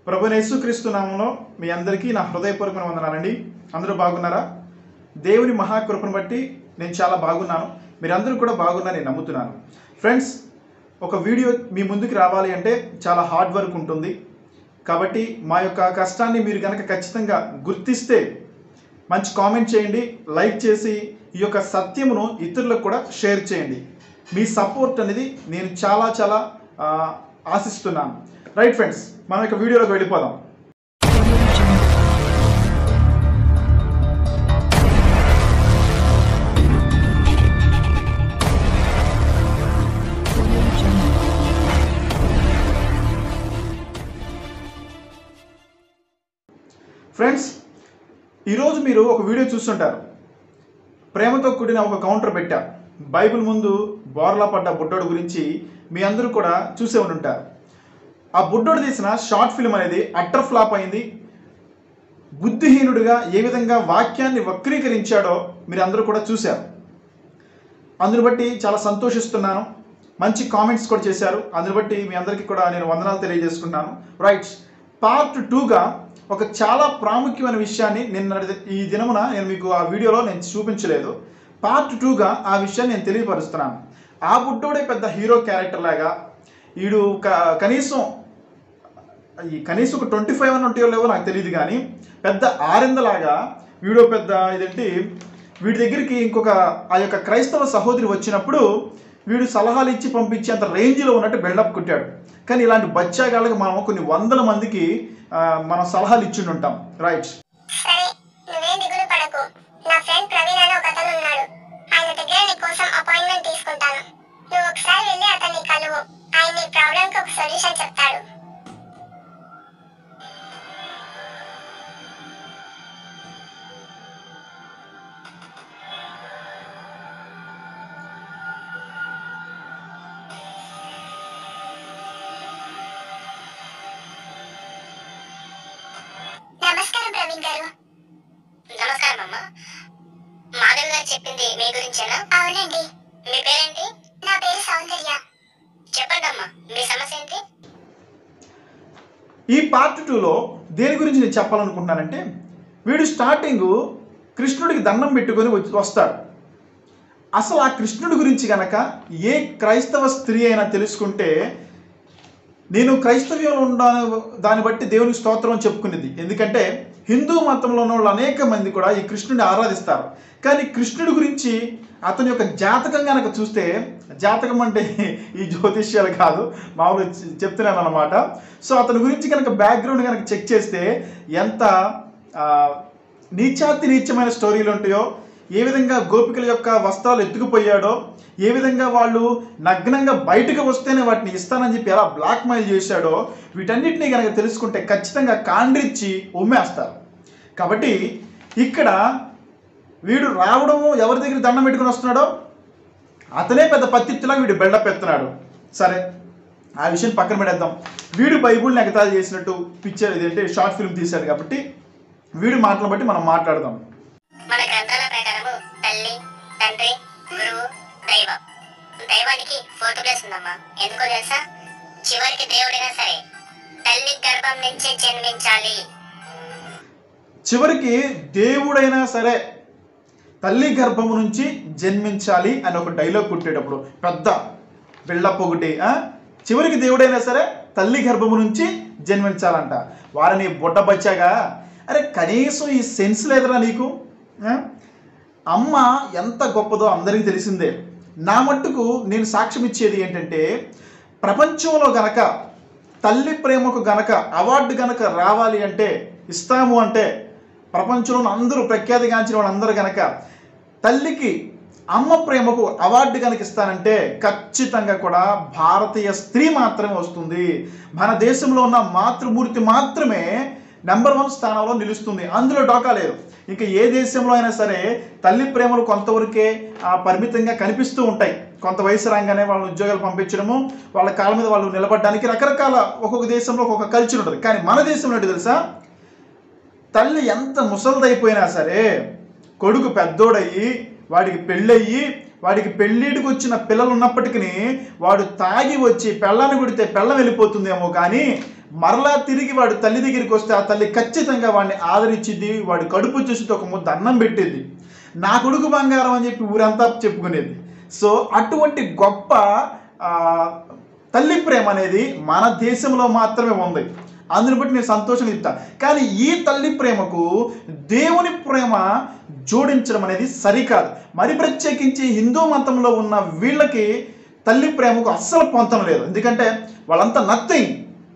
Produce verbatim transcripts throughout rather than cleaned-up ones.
ప్రభువైన యేసుక్రీస్తు నామములో మీ అందరికీ నా హృదయపూర్వకమైన వందనాలండి. అందరూ బాగున్నారా? దేవుని మహాకృపను బట్టి నేను చాలా బాగున్నాను. మీరందరూ కూడా బాగున్నారని నమ్ముతున్నాను. ఫ్రెండ్స్, ఒక వీడియో మీ ముందుకు రావాలి అంటే చాలా హార్డ్ వర్క్ ఉంటుంది. కాబట్టి మా యొక్క కష్టాన్ని మీరు కనుక ఖచ్చితంగా గుర్తిస్తే మంచి కామెంట్ చేయండి, లైక్ చేసి ఈ యొక్క సత్యమును ఇతరులకు కూడా షేర్ చేయండి. మీ సపోర్ట్ అనేది నేను చాలా చాలా ఆశిస్తున్నాను. రైట్ ఫ్రెండ్స్, మనం యొక్క వీడియోలోకి వెళ్ళిపోదాం. ఫ్రెండ్స్, ఈరోజు మీరు ఒక వీడియో చూస్తుంటారు. ప్రేమతో కూడిన ఒక కౌంటర్ పెట్టా. బైబిల్ ముందు బోర్లా పడ్డ బుడ్డోడు గురించి మీ అందరూ కూడా చూసే ఉంటారు. ఆ బుడ్డోడు తీసిన షార్ట్ ఫిల్మ్ అనేది అట్టర్ ఫ్లాప్ అయింది. బుద్ధిహీనుడిగా ఏ విధంగా వాక్యాన్ని వక్రీకరించాడో మీరు అందరూ కూడా చూశారు. అందుని బట్టి చాలా సంతోషిస్తున్నాను. మంచి కామెంట్స్ కూడా చేశారు. అందుని బట్టి మీ అందరికీ కూడా నేను వందనాలు తెలియజేసుకుంటున్నాను. రైట్, పార్ట్ టూగా ఒక చాలా ప్రాముఖ్యమైన విషయాన్ని నిన్న ఈ దినమున నేను మీకు ఆ వీడియోలో నేను చూపించలేదు. పార్ట్ టూగా ఆ విషయాన్ని నేను తెలియపరుస్తున్నాను. ఆ బుడ్డోడే పెద్ద హీరో క్యారెక్టర్ లాగా వీడు కనీసం ఈ కనీసం ఒక ట్వంటీ ఫైవ్ అని ఉంటాయో లేవో నాకు తెలియదు, కానీ పెద్ద ఆరిందలాగా వీడియో పెద్ద ఇదేంటి వీడి దగ్గరికి ఇంకొక ఆ యొక్క క్రైస్తవ సహోదరి వచ్చినప్పుడు వీడు సలహాలు ఇచ్చి పంపించేంత రేంజ్లో ఉన్నట్టు బిల్డప్ కొట్టాడు. కానీ ఇలాంటి బచ్చాగాళ్ళకి మనం కొన్ని వందల మందికి మనం సలహాలు ఇచ్చి ఉంటాం. రైట్, సరే, నువ్వేం దిగులు పడకు. నా ఫ్రెండ్ ప్రవీణ్ అని ఒక అతను ఉన్నాడు. ఆయన దగ్గర నీ కోసం అపాయింట్మెంట్ తీసుకుంటాను. నువ్వు ఒకసారి వెళ్ళి అతన్ని కలువు. ఆయన నీ ప్రాబ్లంకి ఒక సొల్యూషన్ చెప్తాడు. నమస్కారం ప్రవీణ్ గారు. నమస్కారం అమ్మా. మాధవ్ గారు చెప్పింది మీ గురించేనా? అవునండి. మీ పేరేంటి? నా పేరు సౌందర్య. చెప్పండి అమ్మా, మీ సమస్య ఏంటి? ఈ పార్ట్ టూలో దేని గురించి నేను చెప్పాలనుకుంటున్నానంటే, వీడు స్టార్టింగ్ కృష్ణుడికి దండం పెట్టుకొని వస్తాడు. అసలు ఆ కృష్ణుడి గురించి కనుక ఏ క్రైస్తవ స్త్రీ అయినా తెలుసుకుంటే, నేను క్రైస్తవ్యంలో ఉన్న దాన్ని బట్టి దేవునికి స్తోత్రం చెప్పుకునేది. ఎందుకంటే హిందూ మతంలో ఉన్న వాళ్ళు అనేక మంది కూడా ఈ కృష్ణుడిని ఆరాధిస్తారు. కానీ కృష్ణుడి గురించి అతని యొక్క జాతకం కనుక చూస్తే, జాతకం అంటే ఈ జ్యోతిష్యాలు కాదు, మామూలుగా చెప్తున్నాను అన్నమాట. సో అతని గురించి కనుక బ్యాక్గ్రౌండ్ కనుక చెక్ చేస్తే ఎంత నీచాతి నీచమైన స్టోరీలు ఉంటాయో, ఏ విధంగా గోపికల యొక్క వస్త్రాలు ఎత్తుకుపోయాడో, ఏ విధంగా వాళ్ళు నగ్నంగా బయటకు వస్తేనే వాటిని ఇస్తానని చెప్పి ఎలా బ్లాక్మెయిల్ చేశాడో, వీటన్నిటినీ కనుక తెలుసుకుంటే ఖచ్చితంగా కాండ్రిచ్చి ఉమ్మేస్తారు. కాబట్టి ఇక్కడ వీడు రావడము, ఎవరి దగ్గర దండం పెట్టుకుని వస్తున్నాడో అతనే పెద్ద పత్తిలా వీడు బిల్డప్ ఎత్తున్నాడు. సరే, ఆ విషయం పక్కన పెడేద్దాం. వీడు బైబుల్ని ఎగతాళి చేసినట్టు పిక్చర్ ఇదేంటే షార్ట్ ఫిల్మ్ తీశాడు. కాబట్టి వీడి మాటలను బట్టి మనం మాట్లాడదాం. మన గ్రంథాల ప్రకారము తల్లి, తండ్రి, గురువు, దైవం. దైవానికి ఫోర్త్ ప్లేస్ ఉందమ్మా. ఎందుకో తెలుసా? చివరికి దేవుడైనా సరే తల్లి గర్భం నుంచే జన్మించాలి. చివరికి దేవుడైనా సరే తల్లి గర్భము నుంచి జన్మించాలి అని ఒక డైలాగ్ కుట్టేటప్పుడు పెద్ద బిల్డప్ ఒకటి. చివరికి దేవుడైనా సరే తల్లి గర్భము నుంచి జన్మించాలంట. వారిని బుడ్డ బచ్చాగా, అరే కనీసం ఈ సెన్స్ లేదురా నీకు? అమ్మ ఎంత గొప్పదో అందరికీ తెలిసిందే. నా మట్టుకు నేను సాక్ష్యం ఇచ్చేది ఏంటంటే, ప్రపంచంలో గనక తల్లి ప్రేమకు గనక అవార్డు గనక రావాలి అంటే, ఇస్తాము అంటే, ప్రపంచంలో అందరూ ప్రఖ్యాతిగాంచిన వాళ్ళందరూ గనక తల్లికి అమ్మ ప్రేమకు అవార్డు కనుక ఇస్తానంటే ఖచ్చితంగా కూడా భారతీయ స్త్రీ మాత్రమే వస్తుంది. మన దేశంలో ఉన్న మాతృమూర్తి మాత్రమే నెంబర్ వన్ స్థానంలో నిలుస్తుంది. అందులో డోకా లేదు. ఇంకా ఏ దేశంలో అయినా సరే తల్లి ప్రేమలు కొంతవరకే పరిమితంగా కనిపిస్తూ ఉంటాయి. కొంత వయసు రాగానే వాళ్ళని ఉద్యోగాలు పంపించడము, వాళ్ళ కాళ్ళ మీద వాళ్ళు నిలబడడానికి రకరకాల ఒక్కొక్క దేశంలో ఒక్కొక్క కల్చర్ ఉంటుంది. కానీ మన దేశంలో ఏంటి తెలుసా? తల్లి ఎంత ముసలిదైపోయినా సరే కొడుకు పెద్దోడయ్యి వాడికి పెళ్ళయ్యి వాడికి పెళ్ళిడికి వచ్చిన పిల్లలు ఉన్నప్పటికీ వాడు తాగి వచ్చి పెళ్ళాన్ని కొడితే పెళ్ళం వెళ్ళిపోతుందేమో కానీ మరలా తిరిగి వాడు తల్లి దగ్గరికి వస్తే ఆ తల్లి ఖచ్చితంగా వాడిని ఆదరించింది, వాడి కడుపు చూసి ఒక ముద్ద అన్నం పెట్టేది, నా కొడుకు బంగారం అని చెప్పి ఊరంతా చెప్పుకునేది. సో అటువంటి గొప్ప తల్లి ప్రేమ అనేది మన దేశంలో మాత్రమే ఉంది. అందుని బట్టి నేను సంతోషం ఇస్తా. కానీ ఈ తల్లి ప్రేమకు దేవుని ప్రేమ జోడించడం అనేది సరికాదు. మరి ప్రత్యేకించి హిందూ మతంలో ఉన్న వీళ్ళకి తల్లి ప్రేమకు అస్సలు పొంతం లేదు. ఎందుకంటే వాళ్ళంతా నథింగ్.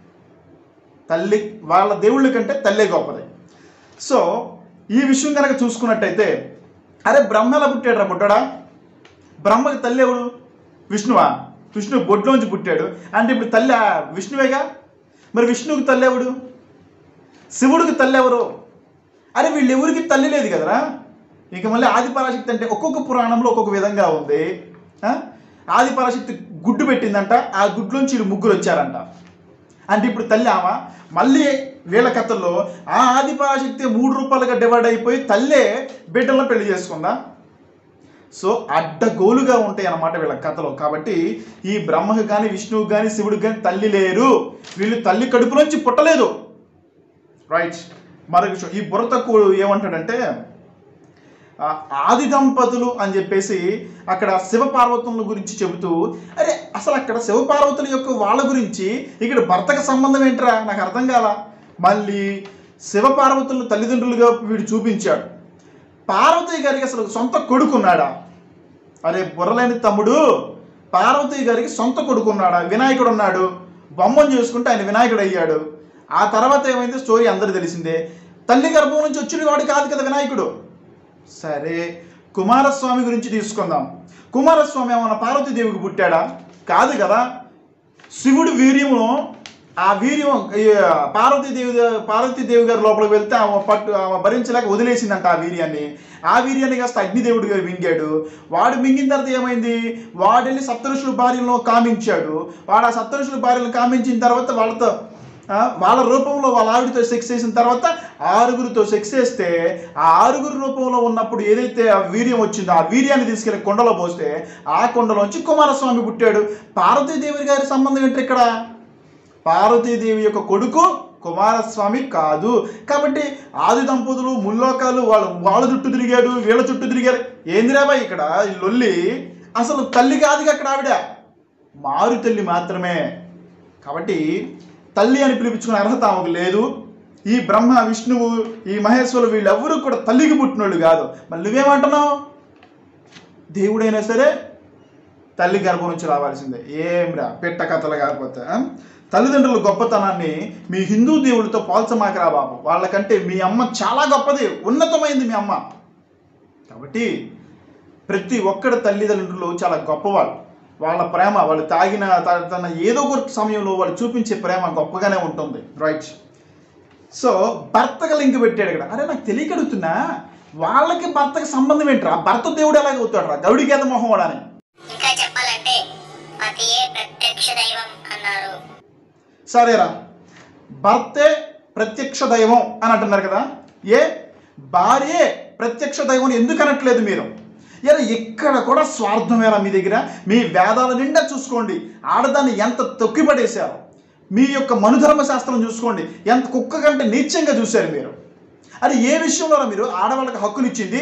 తల్లి వాళ్ళ దేవుళ్ళ కంటే తల్లే గొప్పది. సో ఈ విషయం కనుక చూసుకున్నట్టయితే, అరే బ్రహ్మ ఎలా పుట్టాడు రా పుట్టాడా? బ్రహ్మకి తల్లి ఎవడు? విష్ణువా? విష్ణువు బొడ్లోంచి పుట్టాడు అంటే ఇప్పుడు తల్లి విష్ణువేగా. మరి విష్ణువుకి తల్లి ఎవడు? శివుడికి తల్లి ఎవరు? అరే వీళ్ళెవరికి తల్లి లేదు కదరా. ఇక మళ్ళీ ఆదిపరాశక్తి అంటే ఒక్కొక్క పురాణంలో ఒక్కొక్క విధంగా ఉంది. ఆదిపరాశక్తి గుడ్డు పెట్టిందంట, ఆ గుడ్లోంచి వీళ్ళు ముగ్గురు వచ్చారంట. అంటే ఇప్పుడు తల్లి ఆమె. మళ్ళీ వీళ్ళ కథల్లో ఆ ఆదిపరాశక్తి మూడు రూపాయలుగా డివైడ్ అయిపోయి తల్లే బిడ్డలను పెళ్లి చేసుకుందా. సో అడ్డగోలుగా ఉంటాయి అన్నమాట వీళ్ళ కథలో. కాబట్టి ఈ బ్రహ్మకు కానీ విష్ణువుకి కానీ శివుడికి కానీ తల్లి లేరు. వీళ్ళు తల్లి కడుపులోంచి పుట్టలేదు. రైట్. మరొక విషయం, ఈ బుర్ర తక్కువ ఏమంటాడంటే ఆది దంపతులు అని చెప్పేసి అక్కడ శివపార్వతుల గురించి చెబుతూ, అరే అసలు అక్కడ శివపార్వతుల యొక్క వాళ్ళ గురించి ఇక్కడ భర్తకు సంబంధం ఏంట్రా నాకు అర్థం కాల. మళ్ళీ శివపార్వతులను తల్లిదండ్రులుగా వీడు చూపించాడు. పార్వతీ గారికి అసలు సొంత కొడుకున్నాడా? అరే బుర్రలేని తమ్ముడు, పార్వతీ గారికి సొంత కొడుకున్నాడా? వినాయకుడు ఉన్నాడు, బొమ్మను చేసుకుంటే ఆయన వినాయకుడు అయ్యాడు. ఆ తర్వాత ఏమైంది స్టోరీ అందరూ తెలిసిందే. తల్లి గర్భం నుంచి వచ్చిన వాడు కాదు కదా వినాయకుడు. సరే కుమారస్వామి గురించి తీసుకుందాం. కుమారస్వామి ఏమన్నా పార్వతీదేవికి పుట్టాడా? కాదు కదా. శివుడు వీర్యము, ఆ వీర్యం పార్వతీదేవి పార్వతీదేవి గారి లోపలికి వెళ్తే ఆమె పట్టు ఆమె భరించలేక వదిలేసిందంట ఆ వీర్యాన్ని. ఆ వీర్యాన్ని కాస్త అగ్నిదేవుడు గారు మింగాడు. వాడు మింగిన తర్వాత ఏమైంది, వాడు వెళ్ళి సప్తఋషుల భార్యలను కామించాడు. వాడు ఆ సప్తఋషుల భార్యలను కామించిన తర్వాత వాళ్ళతో వాళ్ళ రూపంలో వాళ్ళ ఆవిడితో సెక్స్ చేసిన తర్వాత ఆరుగురితో సెక్స్ చేస్తే ఆ ఆరుగురు రూపంలో ఉన్నప్పుడు ఏదైతే ఆ వీర్యం వచ్చిందో ఆ వీర్యాన్ని తీసుకెళ్లి కొండలో పోస్తే ఆ కొండలోంచి కుమారస్వామి పుట్టాడు. పార్వతీదేవి గారి సంబంధం ఏంటి ఇక్కడ? పార్వతీదేవి యొక్క కొడుకు కుమారస్వామి కాదు. కాబట్టి ఆది దంపతులు ముల్లోకాలు వాళ్ళు వాళ్ళ చుట్టూ తిరిగాడు, వీళ్ళ చుట్టూ తిరిగారు. ఏందిరాబాయ్ ఇక్కడ ఈ లొల్లి? అసలు తల్లి కాదుగా అక్కడ ఆవిడ, మారు తల్లి మాత్రమే. కాబట్టి తల్లి అని పిలిపించుకునే అర్హత ఆమెకు లేదు. ఈ బ్రహ్మ విష్ణువు ఈ మహేశ్వరులు వీళ్ళెవ్వరూ కూడా తల్లికి పుట్టినోళ్ళు కాదు. మళ్ళీ నువ్వేమంటున్నావు? దేవుడైనా సరే తల్లి గర్భం నుంచి రావాల్సిందే. ఏమిరా పెట్ట కథలు కాకపోతే. తల్లిదండ్రుల గొప్పతనాన్ని మీ హిందూ దేవుడితో పోల్చమాకరా బాబు. వాళ్ళకంటే మీ అమ్మ చాలా గొప్పది, ఉన్నతమైంది మీ అమ్మ. కాబట్టి ప్రతి ఒక్కడి తల్లిదండ్రులు చాలా గొప్పవాళ్ళు. వాళ్ళ ప్రేమ, వాళ్ళు తాగిన తన ఏదో ఒక సమయంలో వాళ్ళు చూపించే ప్రేమ గొప్పగానే ఉంటుంది. రైట్. సో భర్తగా లింక్ పెట్టాడు ఇక్కడ. అరే నాకు తెలియక అడుగుతున్నా, వాళ్ళకి భర్తకి సంబంధం ఏంట్రా? భర్త దేవుడు ఎలాగ అవుతాడు రా? గౌడి గేద మొహం వాడని. ఇంకా చెప్పాలంటే పతియే ప్రత్యక్ష దైవం అన్నారు. సరేరా, భర్తే ప్రత్యక్ష దైవం అని అంటున్నారు కదా. ఏ భార్యే ప్రత్యక్ష దైవం ఎందుకు అనట్లేదు మీరు? ఇలా ఎక్కడ కూడా స్వార్థమేరా మీ దగ్గర? మీ వేదాల నిండా చూసుకోండి, ఆడదాన్ని ఎంత తొక్కిపడేశారు. మీ యొక్క మనుధర్మ శాస్త్రం చూసుకోండి, ఎంత కుక్క కంటే నీచంగా చూశారు మీరు. అది ఏ విషయంలో మీరు ఆడవాళ్ళకి హక్కులు ఇచ్చింది?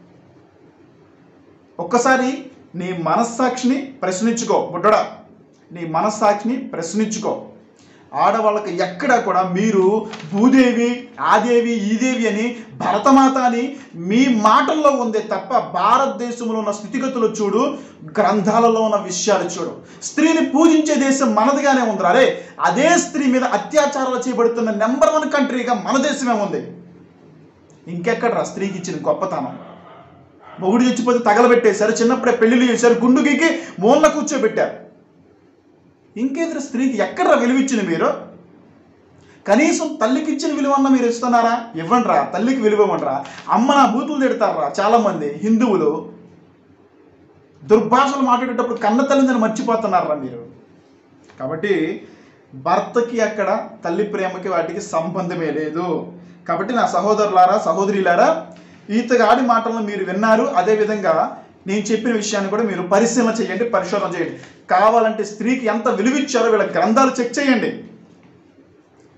ఒక్కసారి నీ మనస్సాక్షిని ప్రశ్నించుకో బుడ్డడా, నీ మనస్సాక్షిని ప్రశ్నించుకో. ఆడవాళ్ళకి ఎక్కడా కూడా మీరు భూదేవి ఆదేవి ఈదేవి అని భరతమాత అని మీ మాటల్లో ఉందే తప్ప భారతదేశంలో ఉన్న స్థితిగతులు చూడు, గ్రంథాలలో ఉన్న విషయాలు చూడు. స్త్రీని పూజించే దేశం మనదిగానే ఉంది. అరే అదే స్త్రీ మీద అత్యాచారాలు చేయబడుతున్న నెంబర్ వన్ కంట్రీగా మన దేశమే ఉంది. ఇంకెక్కడరా స్త్రీకి ఇచ్చిన గొప్పతనం? మొగుడు చచ్చిపోతే తగలబెట్టేశారు, చిన్నప్పుడే పెళ్లిళ్ళు చేశారు, గుండు గీకి మూలన కూర్చోబెట్టారు. ఇంకేంద్ర స్త్రీకి ఎక్కడ విలువిచ్చింది మీరు? కనీసం తల్లికి ఇచ్చిన విలువన్న మీరు ఇస్తున్నారా? ఇవ్వండిరా, తల్లికి విలువ ఇవ్వండిరా. అమ్మ నా బూతులు తిడతారా చాలామంది హిందువులు. దుర్భాషలు మాట్లాడేటప్పుడు కన్న తల్లిని మర్చిపోతున్నారా మీరు? కాబట్టి భర్తకి అక్కడ తల్లి ప్రేమకి వాటికి సంబంధమే లేదు. కాబట్టి నా సహోదరులారా సహోదరులారా, ఈతగాడి మాటలను మీరు విన్నారు. అదేవిధంగా నేను చెప్పిన విషయాన్ని కూడా మీరు పరిశీలన చేయండి, పరిశోధన చేయండి. కావాలంటే స్త్రీకి ఎంత విలువిచ్చారో వీళ్ళ గ్రంథాలు చెక్ చేయండి.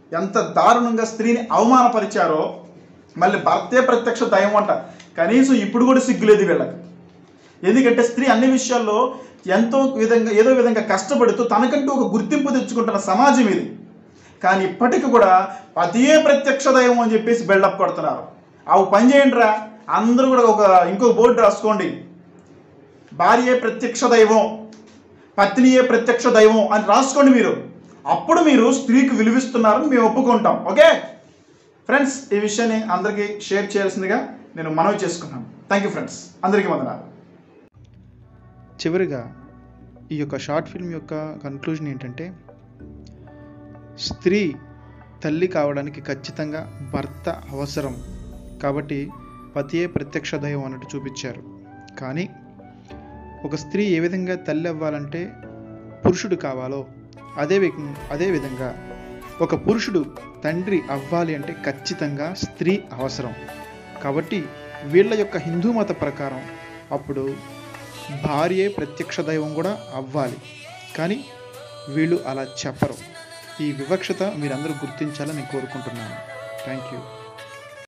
ఎంత దారుణంగా స్త్రీని అవమానపరిచారో, మళ్ళీ భర్తే ప్రత్యక్ష దైవం అంట. కనీసం ఇప్పుడు కూడా సిగ్గులేదు వీళ్ళకి. ఎందుకంటే స్త్రీ అన్ని విషయాల్లో ఎంతో విధంగా ఏదో విధంగా కష్టపడుతూ తనకంటూ ఒక గుర్తింపు తెచ్చుకుంటున్న సమాజం ఇది. కానీ ఇప్పటికి కూడా అదే ప్రత్యక్ష దైవం అని చెప్పేసి బిల్డప్ కొడుతున్నారు. అవి పని చేయండి రా, అందరూ కూడా ఒక ఇంకో బోర్డు రాసుకోండి, భార్యే ప్రత్యక్ష దైవం, పత్నియే ప్రత్యక్ష దైవం అని రాసుకోండి మీరు. అప్పుడు మీరు స్త్రీకి విలువిస్తున్నారని మేము ఒప్పుకుంటాం. ఓకే ఫ్రెండ్స్, ఈ విషయాన్ని అందరికీ షేర్ చేయాల్సిందిగా నేను మనవి చేసుకున్నాను. థ్యాంక్ యూ ఫ్రెండ్స్, అందరికీ వందనాలు. చివరిగా ఈ యొక్క షార్ట్ ఫిల్మ్ యొక్క కన్క్లూజన్ ఏంటంటే, స్త్రీ తల్లి కావడానికి ఖచ్చితంగా భర్త అవసరం కాబట్టి పతియే ప్రత్యక్ష దైవం అన్నట్టు చూపించారు. కానీ ఒక స్త్రీ ఏ విధంగా తల్లి అవ్వాలంటే పురుషుడు కావాలో అదే అదే విధంగా ఒక పురుషుడు తండ్రి అవ్వాలి అంటే ఖచ్చితంగా స్త్రీ అవసరం. కాబట్టి వీళ్ళ యొక్క హిందూ మత ప్రకారం అప్పుడు భార్యే ప్రత్యక్ష దైవం కూడా అవ్వాలి. కానీ వీళ్ళు అలా చెప్పరు. ఈ వివక్షత మీరందరూ గుర్తించాలని నేను కోరుకుంటున్నాను. Thank you.